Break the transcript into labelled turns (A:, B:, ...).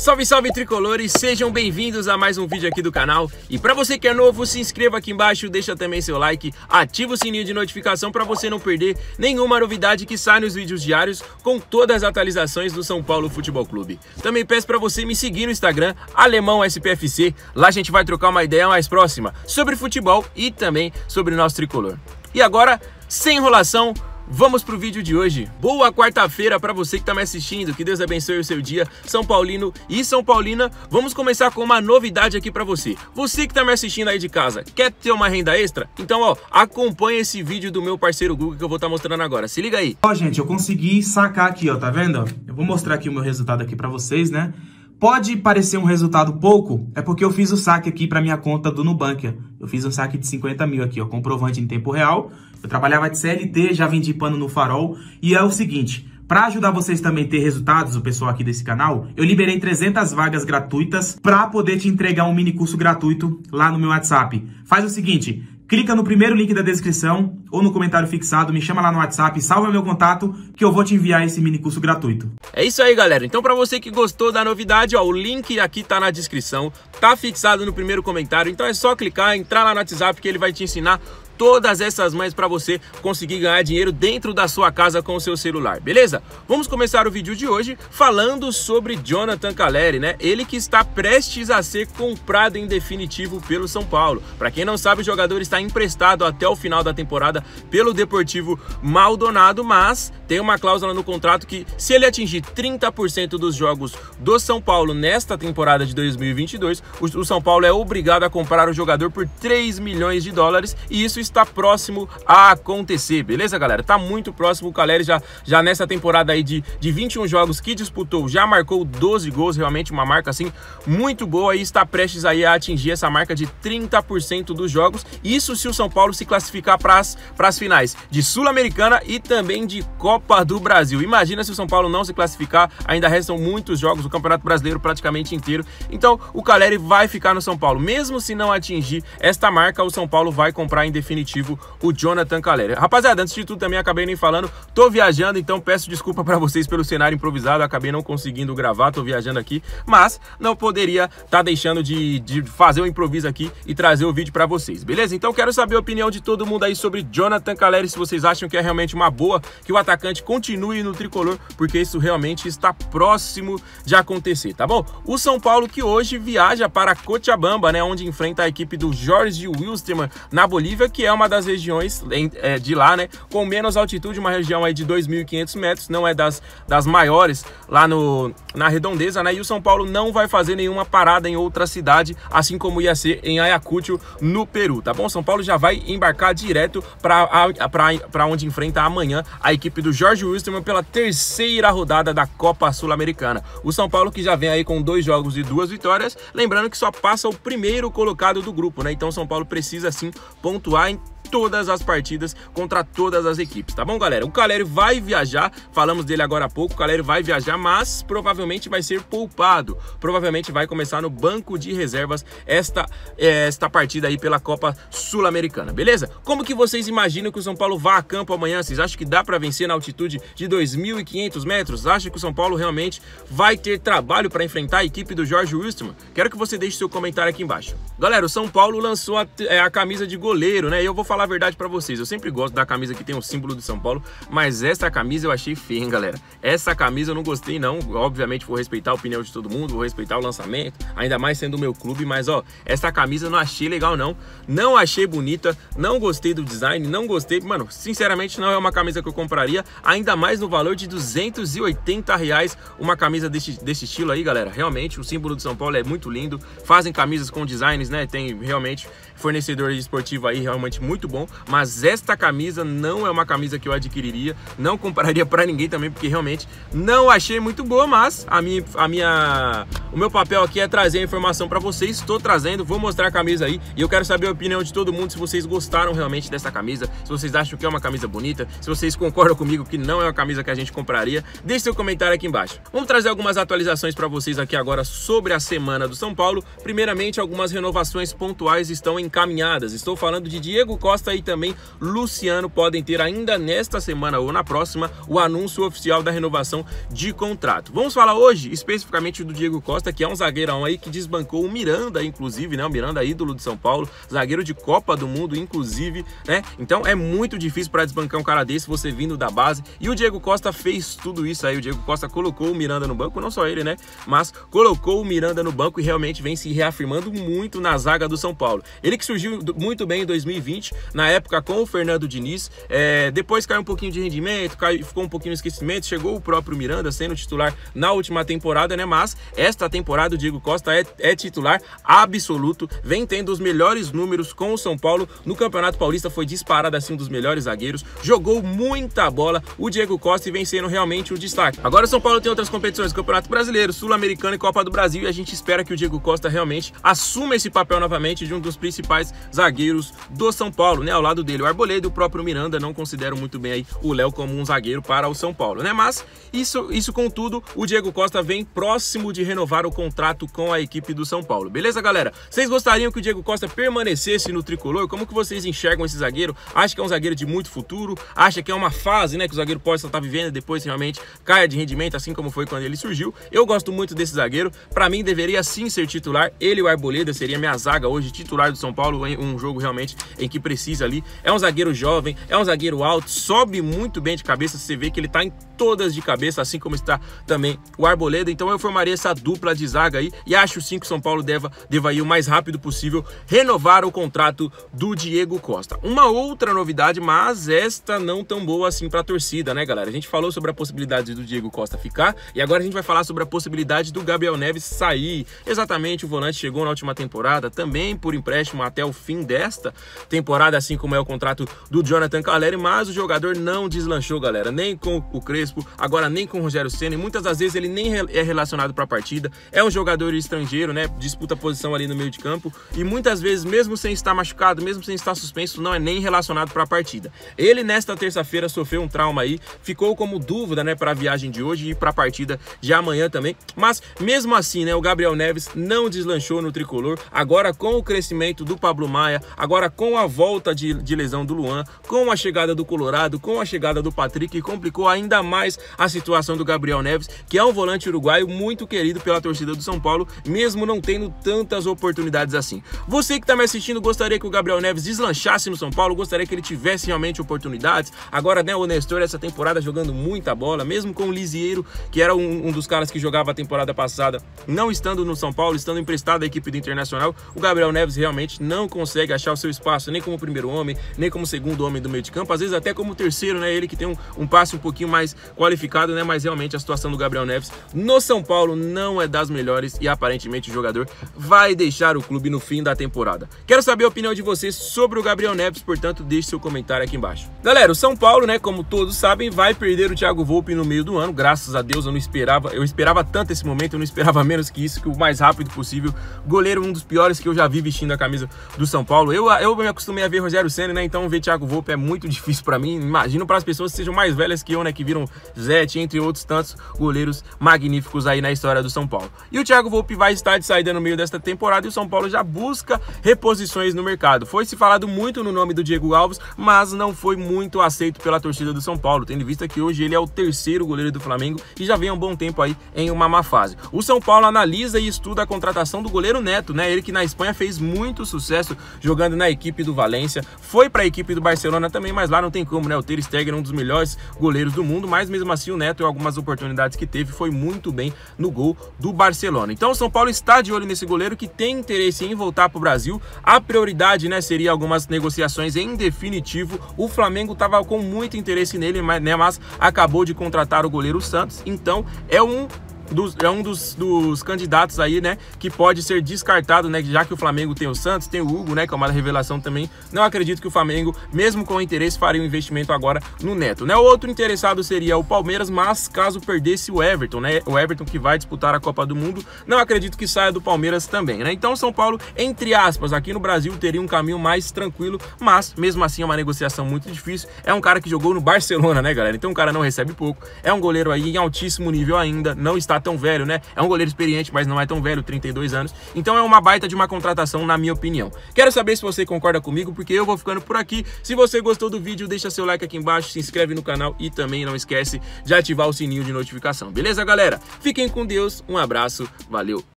A: Salve, salve tricolores, sejam bem-vindos a mais um vídeo aqui do canal. E para você que é novo, se inscreva aqui embaixo, deixa também seu like, ativa o sininho de notificação para você não perder nenhuma novidade que sai nos vídeos diários com todas as atualizações do São Paulo Futebol Clube. Também peço para você me seguir no Instagram, AlemãoSPFC, lá a gente vai trocar uma ideia mais próxima sobre futebol e também sobre o nosso tricolor. E agora, sem enrolação, vamos pro vídeo de hoje. Boa quarta-feira para você que tá me assistindo, que Deus abençoe o seu dia, São Paulino e São Paulina. Vamos começar com uma novidade aqui para você. Você que tá me assistindo aí de casa, quer ter uma renda extra? Então, ó, acompanha esse vídeo do meu parceiro Google que eu vou estar mostrando agora. Se liga aí.
B: Ó, gente, eu consegui sacar aqui, ó, tá vendo? Eu vou mostrar aqui o meu resultado aqui para vocês, né? Pode parecer um resultado pouco, é porque eu fiz o saque aqui para minha conta do Nubank. Eu fiz um saque de 50 mil aqui, ó, comprovante em tempo real. Eu trabalhava de CLT, já vendi pano no farol. E é o seguinte, para ajudar vocês também a ter resultados, o pessoal aqui desse canal, eu liberei 300 vagas gratuitas para poder te entregar um mini curso gratuito lá no meu WhatsApp. Faz o seguinte, clica no primeiro link da descrição ou no comentário fixado, me chama lá no WhatsApp, salva meu contato que eu vou te enviar esse mini curso gratuito.
A: É isso aí, galera. Então, para você que gostou da novidade, ó, o link aqui tá na descrição, tá fixado no primeiro comentário. Então é só clicar, entrar lá no WhatsApp que ele vai te ensinar todas essas manhas para você conseguir ganhar dinheiro dentro da sua casa com o seu celular, beleza? Vamos começar o vídeo de hoje falando sobre Jonathan Calleri, né? Ele que está prestes a ser comprado em definitivo pelo São Paulo. Para quem não sabe, o jogador está emprestado até o final da temporada pelo Deportivo Maldonado, mas tem uma cláusula no contrato que, se ele atingir 30% dos jogos do São Paulo nesta temporada de 2022, o São Paulo é obrigado a comprar o jogador por 3 milhões de dólares e isso está próximo a acontecer, beleza, galera? Tá muito próximo. O Calleri já nessa temporada aí de 21 jogos que disputou, já marcou 12 gols, realmente uma marca assim muito boa e está prestes aí a atingir essa marca de 30% dos jogos. Isso se o São Paulo se classificar para as finais de Sul-Americana e também de Copa do Brasil. Imagina se o São Paulo não se classificar, ainda restam muitos jogos, o Campeonato Brasileiro praticamente inteiro. Então o Calleri vai ficar no São Paulo. Mesmo se não atingir esta marca, o São Paulo vai comprar em definitivo o Jonathan Calleri. Rapaziada, antes de tudo também acabei nem falando, tô viajando, então peço desculpa para vocês pelo cenário improvisado, acabei não conseguindo gravar, tô viajando aqui, mas não poderia estar deixando de fazer um improviso aqui e trazer o vídeo para vocês, beleza? Então quero saber a opinião de todo mundo aí sobre Jonathan Calleri, se vocês acham que é realmente uma boa que o atacante continue no tricolor, porque isso realmente está próximo de acontecer, tá bom? O São Paulo que hoje viaja para Cochabamba, né, onde enfrenta a equipe do Jorge Wilstermann na Bolívia, que é uma das regiões de lá, né, com menos altitude, uma região aí de 2.500 metros, não é das maiores lá na redondeza, né, e o São Paulo não vai fazer nenhuma parada em outra cidade, assim como ia ser em Ayacucho, no Peru, tá bom? São Paulo já vai embarcar direto para onde enfrenta amanhã a equipe do Jorge Wilstermann pela terceira rodada da Copa Sul-Americana. O São Paulo que já vem aí com 2 jogos e 2 vitórias, lembrando que só passa o primeiro colocado do grupo, né, então o São Paulo precisa sim pontuar em todas as partidas contra todas as equipes, tá bom, galera? O Calleri vai viajar, falamos dele agora há pouco, o Calleri vai viajar, mas provavelmente vai ser poupado, provavelmente vai começar no banco de reservas esta partida aí pela Copa Sul-Americana, beleza? Como que vocês imaginam que o São Paulo vá a campo amanhã? Vocês acham que dá para vencer na altitude de 2.500 metros? Acham que o São Paulo realmente vai ter trabalho para enfrentar a equipe do Jorge Wilstermann? Quero que você deixe seu comentário aqui embaixo. Galera, o São Paulo lançou a camisa de goleiro, né? E eu vou falar a verdade pra vocês, eu sempre gosto da camisa que tem o símbolo do São Paulo, mas essa camisa eu achei feia, hein, galera? Essa camisa eu não gostei não, obviamente vou respeitar a opinião de todo mundo, vou respeitar o lançamento, ainda mais sendo o meu clube, mas ó, essa camisa eu não achei legal não achei bonita, não gostei do design, não gostei, mano, sinceramente não é uma camisa que eu compraria, ainda mais no valor de R$280, uma camisa desse estilo aí, galera. Realmente o símbolo do São Paulo é muito lindo, fazem camisas com designs, né, tem realmente fornecedor esportivo aí realmente muito bom, mas esta camisa não é uma camisa que eu adquiriria, não compraria para ninguém também, porque realmente não achei muito boa, mas o meu papel aqui é trazer a informação para vocês, estou trazendo, vou mostrar a camisa aí e eu quero saber a opinião de todo mundo, se vocês gostaram realmente dessa camisa, se vocês acham que é uma camisa bonita, se vocês concordam comigo que não é uma camisa que a gente compraria, deixe seu comentário aqui embaixo. Vamos trazer algumas atualizações para vocês aqui agora sobre a semana do São Paulo. Primeiramente, algumas renovações pontuais estão encaminhadas, estou falando de Diego Costa Costa e também Luciano podem ter ainda nesta semana ou na próxima o anúncio oficial da renovação de contrato. Vamos falar hoje especificamente do Diego Costa, que é um zagueirão aí que desbancou o Miranda, inclusive, né? O Miranda, ídolo de São Paulo, zagueiro de Copa do Mundo, inclusive, né? Então é muito difícil para desbancar um cara desse, você vindo da base. E o Diego Costa fez tudo isso aí. O Diego Costa colocou o Miranda no banco, não só ele, né? Mas colocou o Miranda no banco e realmente vem se reafirmando muito na zaga do São Paulo. Ele que surgiu muito bem em 2020, na época com o Fernando Diniz, depois caiu um pouquinho de rendimento, ficou um pouquinho no esquecimento, chegou o próprio Miranda sendo titular na última temporada, né? Mas esta temporada o Diego Costa é titular absoluto, vem tendo os melhores números com o São Paulo no Campeonato Paulista, foi disparado assim um dos melhores zagueiros, jogou muita bola o Diego Costa e vem sendo realmente o destaque. Agora o São Paulo tem outras competições, Campeonato Brasileiro, Sul-Americano e Copa do Brasil, e a gente espera que o Diego Costa realmente assuma esse papel novamente de um dos principais zagueiros do São Paulo, né? Ao lado dele o Arboleda e o próprio Miranda. Não considero muito bem aí o Léo como um zagueiro para o São Paulo, né? Mas isso contudo, o Diego Costa vem próximo de renovar o contrato com a equipe do São Paulo. Beleza, galera? Vocês gostariam que o Diego Costa permanecesse no tricolor? Como que vocês enxergam esse zagueiro? Acha que é um zagueiro de muito futuro? Acha que é uma fase, né, que o zagueiro pode estar vivendo e depois realmente caia de rendimento, assim como foi quando ele surgiu? Eu gosto muito desse zagueiro. Para mim, deveria sim ser titular. Ele e o Arboleda seria minha zaga hoje, titular do São Paulo, em um jogo realmente em que precisa ali. É um zagueiro jovem, é um zagueiro alto, sobe muito bem de cabeça. Você vê que ele tá em todas de cabeça, assim como está também o Arboleda. Então eu formaria essa dupla de zaga aí e acho sim que o São Paulo deva ir o mais rápido possível renovar o contrato do Diego Costa. Uma outra novidade, mas esta não tão boa assim para a torcida, né, galera? A gente falou sobre a possibilidade do Diego Costa ficar e agora a gente vai falar sobre a possibilidade do Gabriel Neves sair. Exatamente, o volante chegou na última temporada, também por empréstimo até o fim desta temporada, assim como é o contrato do Jonathan Calleri, mas o jogador não deslanchou, galera, nem com o Crespo, agora nem com o Rogério Ceni. Muitas das vezes ele nem é relacionado para a partida, é um jogador estrangeiro, né? Disputa posição ali no meio de campo e muitas vezes, mesmo sem estar machucado, mesmo sem estar suspenso, não é nem relacionado para a partida. Ele nesta terça-feira sofreu um trauma aí, ficou como dúvida, né, para a viagem de hoje e para a partida de amanhã também, mas mesmo assim, né, o Gabriel Neves não deslanchou no tricolor. Agora com o crescimento do Pablo Maia, agora com a volta de lesão do Luan, com a chegada do Colorado, com a chegada do Patrick, complicou ainda mais a situação do Gabriel Neves, que é um volante uruguaio muito querido pela torcida do São Paulo, mesmo não tendo tantas oportunidades assim. Você que está me assistindo, gostaria que o Gabriel Neves deslanchasse no São Paulo? Gostaria que ele tivesse realmente oportunidades? Agora, né, o Nestor essa temporada jogando muita bola, mesmo com o Lisieiro, que era um dos caras que jogava a temporada passada, não estando no São Paulo, estando emprestado à equipe do Internacional, o Gabriel Neves realmente não consegue achar o seu espaço, nem como primeiro homem, nem como segundo homem do meio de campo, às vezes até como terceiro, né? Ele que tem um passe um pouquinho mais qualificado, né? Mas realmente a situação do Gabriel Neves no São Paulo não é das melhores e aparentemente o jogador vai deixar o clube no fim da temporada. Quero saber a opinião de vocês sobre o Gabriel Neves, portanto, deixe seu comentário aqui embaixo. Galera, o São Paulo, né, como todos sabem, vai perder o Thiago Volpi no meio do ano. Graças a Deus, eu esperava tanto esse momento, eu não esperava menos que isso, que o mais rápido possível. Goleiro, um dos piores que eu já vi vestindo a camisa do São Paulo. Eu me acostumei a ver Rogério Ceni, né, então ver Thiago Volpi é muito difícil pra mim. Imagino para as pessoas que sejam mais velhas que eu, né, que viram Zete, entre outros tantos goleiros magníficos aí na história do São Paulo. E o Thiago Volpi vai estar de saída no meio desta temporada e o São Paulo já busca reposições no mercado. Foi se falado muito no nome do Diego Alves, mas não foi muito aceito pela torcida do São Paulo, tendo em vista que hoje ele é o terceiro goleiro do Flamengo e já vem há um bom tempo aí em uma má fase. O São Paulo analisa e estuda a contratação do goleiro Neto, né? Ele que na Espanha fez muito sucesso jogando na equipe do Valência, foi para a equipe do Barcelona também, mas lá não tem como, né? O Ter Stegen é um dos melhores goleiros do mundo, mas mesmo assim o Neto, em algumas oportunidades que teve, foi muito bem no gol do Barcelona. Então o São Paulo está de olho nesse goleiro que tem interesse em voltar para o Brasil. A prioridade, né, seria algumas negociações em definitivo. O Flamengo estava com muito interesse nele, mas acabou de contratar o goleiro Santos, então é um dos candidatos aí, né, que pode ser descartado, né, já que o Flamengo tem o Santos, tem o Hugo, né, que é uma revelação também. Não acredito que o Flamengo, mesmo com interesse, faria um investimento agora no Neto, né? O outro interessado seria o Palmeiras, mas caso perdesse o Everton, né, o Everton que vai disputar a Copa do Mundo, não acredito que saia do Palmeiras também, né? Então São Paulo, entre aspas, aqui no Brasil teria um caminho mais tranquilo, mas mesmo assim é uma negociação muito difícil. É um cara que jogou no Barcelona, né, galera? Então o cara não recebe pouco, é um goleiro aí em altíssimo nível ainda, não está tá tão velho, né? É um goleiro experiente, mas não é tão velho, 32 anos. Então é uma baita de uma contratação, na minha opinião. Quero saber se você concorda comigo, porque eu vou ficando por aqui. Se você gostou do vídeo, deixa seu like aqui embaixo, se inscreve no canal e também não esquece de ativar o sininho de notificação. Beleza, galera? Fiquem com Deus, um abraço, valeu!